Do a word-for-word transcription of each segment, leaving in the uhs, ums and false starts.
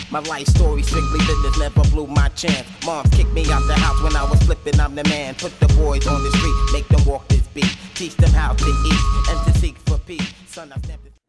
My life story strictly business, never blew my chance. Moms kicked me out the house when I was flipping, I'm the man. Put the boys on the street, make them walk this beat. Teach them how to eat and to seek for peace. Son, I stamped it.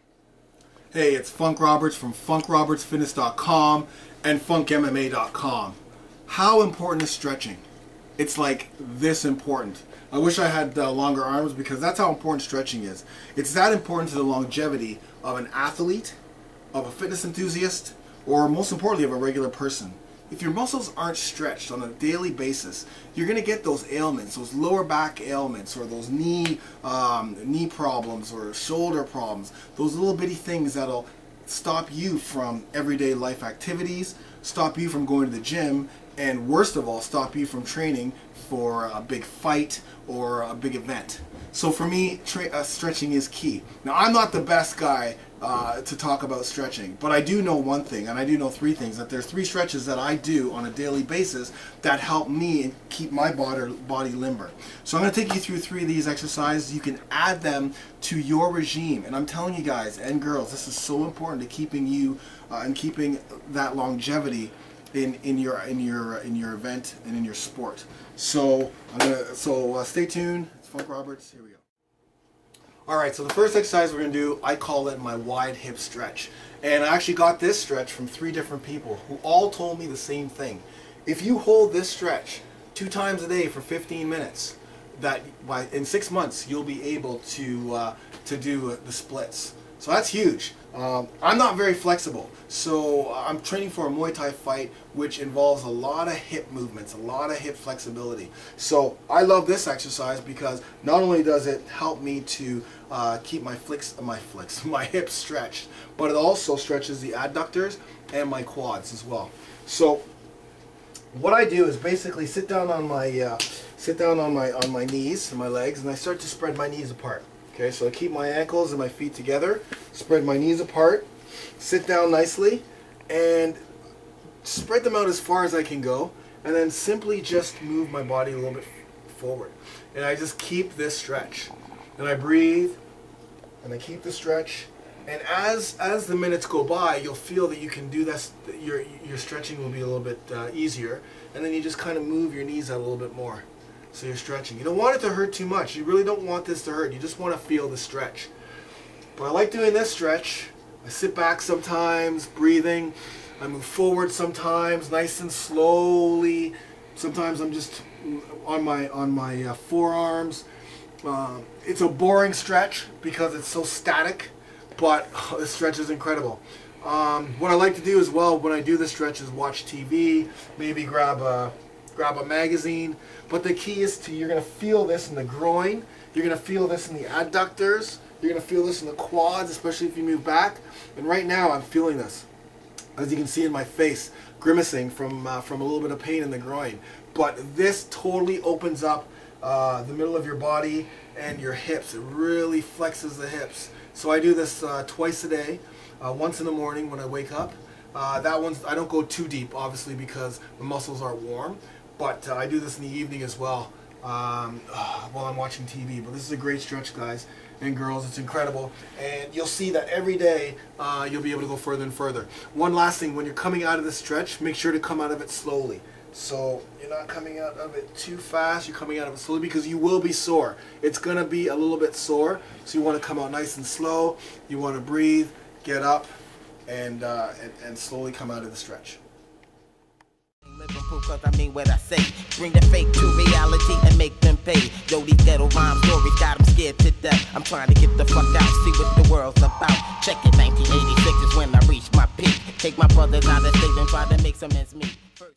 Hey, it's Funk Roberts from funk roberts fitness dot com and funk M M A dot com. How important is stretching? It's like this important. I wish I had uh, longer arms because that's how important stretching is. It's that important to the longevity of an athlete, of a fitness enthusiast, or most importantly of a regular person. If your muscles aren't stretched on a daily basis, you're going to get those ailments, those lower back ailments, or those knee um, knee problems, or shoulder problems, those little bitty things that'll stop you from everyday life activities, stop you from going to the gym, and worst of all, stop you from training for a big fight or a big event. So for me, tra uh, stretching is key. Now, I'm not the best guy uh, to talk about stretching, but I do know one thing, and I do know three things, that there's three stretches that I do on a daily basis that help me and keep my body, body limber. So I'm going to take you through three of these exercises. You can add them to your regime, and I'm telling you guys and girls, this is so important to keeping you uh, and keeping that longevity in in your in your in your event and in your sport. So I'm gonna so uh, stay tuned. It's Funk Roberts. Here we go. All right. So the first exercise we're gonna do, I call it my wide hip stretch, and I actually got this stretch from three different people who all told me the same thing. If you hold this stretch two times a day for fifteen minutes, that by in six months you'll be able to uh, to do uh, the splits. So that's huge. Um, I'm not very flexible, so I'm training for a Muay Thai fight, which involves a lot of hip movements, a lot of hip flexibility. So I love this exercise because not only does it help me to uh, keep my flicks, my flicks, my hips stretched, but it also stretches the adductors and my quads as well. So what I do is basically sit down on my uh, sit down on my on my knees and my legs, and I start to spread my knees apart. Okay, so I keep my ankles and my feet together, spread my knees apart, sit down nicely, and spread them out as far as I can go, and then simply just move my body a little bit forward. And I just keep this stretch. And I breathe, and I keep the stretch. And as as the minutes go by, you'll feel that you can do this, that your, your stretching will be a little bit uh, easier, and then you just kind of move your knees out a little bit more. So you're stretching. You don't want it to hurt too much. You really don't want this to hurt. You just want to feel the stretch. But I like doing this stretch. I sit back sometimes, breathing. I move forward sometimes, nice and slowly. Sometimes I'm just on my on my uh, forearms. Uh, it's a boring stretch because it's so static, but oh, this stretch is incredible. Um, what I like to do as well when I do this stretch is watch T V, maybe grab a grab a magazine, but the key is to, you're going to feel this in the groin, you're going to feel this in the adductors, you're going to feel this in the quads, especially if you move back. And right now I'm feeling this, as you can see in my face, grimacing from uh, from a little bit of pain in the groin. But this totally opens up uh, the middle of your body and your hips. It really flexes the hips. So I do this uh, twice a day, uh, once in the morning when I wake up. Uh, that one's, I don't go too deep, obviously, because the muscles are warm. But uh, I do this in the evening as well um, uh, while I'm watching T V. But this is a great stretch, guys and girls. It's incredible. And you'll see that every day uh, you'll be able to go further and further. One last thing, when you're coming out of this stretch, make sure to come out of it slowly. So you're not coming out of it too fast. You're coming out of it slowly because you will be sore. It's going to be a little bit sore. So you want to come out nice and slow. You want to breathe, get up, and, uh, and, and slowly come out of the stretch. Living proof, cause I mean what I say. Bring the fake to reality and make them pay. Yo, these ghetto rhyme stories got them scared to death. I'm trying to get the fuck out, see what the world's about. Check it, nineteen eighty-six is when I reached my peak. Take my brothers out of state and try to make some ends meet.